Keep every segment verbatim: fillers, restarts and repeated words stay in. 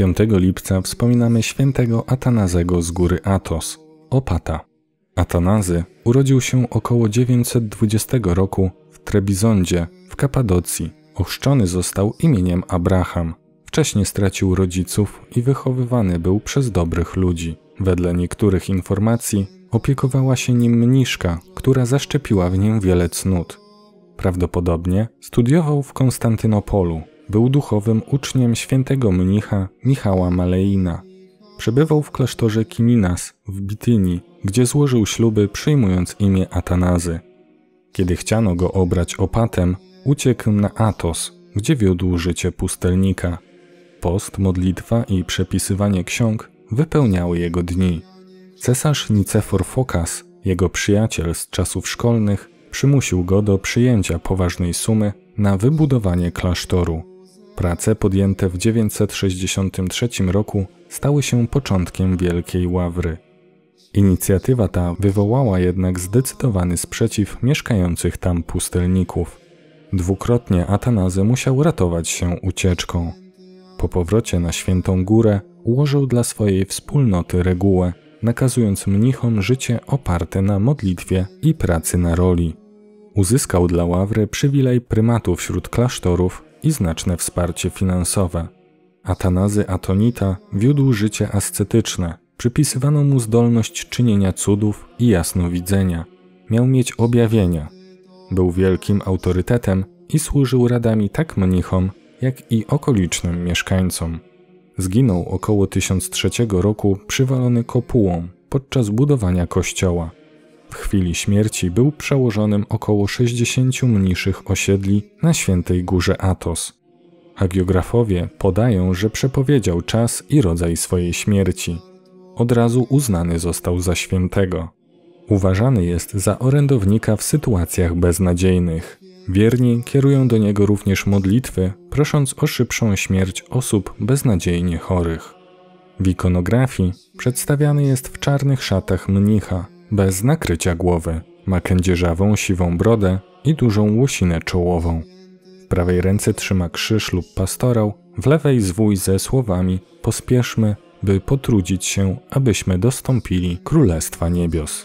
piątego lipca wspominamy świętego Atanazego z góry Atos, opata. Atanazy urodził się około dziewięćset dwudziestego roku w Trebizondzie w Kapadocji. Ochrzczony został imieniem Abraham. Wcześniej stracił rodziców i wychowywany był przez dobrych ludzi. Wedle niektórych informacji opiekowała się nim mniszka, która zaszczepiła w nim wiele cnót. Prawdopodobnie studiował w Konstantynopolu. Był duchowym uczniem świętego mnicha Michała Maleina. Przebywał w klasztorze Kiminas w Bitynii, gdzie złożył śluby, przyjmując imię Atanazy. Kiedy chciano go obrać opatem, uciekł na Atos, gdzie wiódł życie pustelnika. Post, modlitwa i przepisywanie ksiąg wypełniały jego dni. Cesarz Nicefor Fokas, jego przyjaciel z czasów szkolnych, przymusił go do przyjęcia poważnej sumy na wybudowanie klasztoru. Prace podjęte w dziewięćset sześćdziesiątym trzecim roku stały się początkiem Wielkiej Ławry. Inicjatywa ta wywołała jednak zdecydowany sprzeciw mieszkających tam pustelników. Dwukrotnie Atanazy musiał ratować się ucieczką. Po powrocie na Świętą Górę ułożył dla swojej wspólnoty regułę, nakazując mnichom życie oparte na modlitwie i pracy na roli. Uzyskał dla Ławry przywilej prymatu wśród klasztorów i znaczne wsparcie finansowe. Atanazy Atonita wiódł życie ascetyczne, przypisywano mu zdolność czynienia cudów i jasnowidzenia. Miał mieć objawienia. Był wielkim autorytetem i służył radami tak mnichom, jak i okolicznym mieszkańcom. Zginął około tysiąc trzeciego roku przywalony kopułą podczas budowania kościoła. W chwili śmierci był przełożonym około sześćdziesięciu mniszych osiedli na Świętej Górze Atos. Hagiografowie podają, że przepowiedział czas i rodzaj swojej śmierci. Od razu uznany został za świętego. Uważany jest za orędownika w sytuacjach beznadziejnych. Wierni kierują do niego również modlitwy, prosząc o szybszą śmierć osób beznadziejnie chorych. W ikonografii przedstawiany jest w czarnych szatach mnicha, bez nakrycia głowy. Ma kędzierzawą, siwą brodę i dużą łosinę czołową. W prawej ręce trzyma krzyż lub pastorał, w lewej zwój ze słowami: pospieszmy, by potrudzić się, abyśmy dostąpili Królestwa Niebios.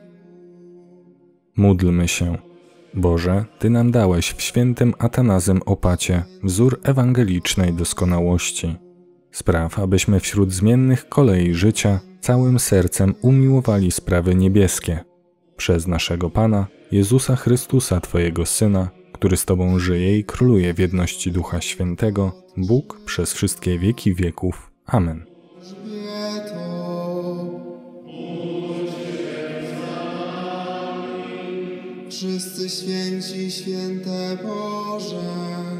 Módlmy się. Boże, Ty nam dałeś w świętym Atanazym opacie wzór ewangelicznej doskonałości. Spraw, abyśmy wśród zmiennych kolei życia całym sercem umiłowali sprawy niebieskie. Przez naszego Pana, Jezusa Chrystusa, Twojego Syna, który z Tobą żyje i króluje w jedności Ducha Świętego, Bóg przez wszystkie wieki wieków. Amen. Wszyscy święci, święte Boże.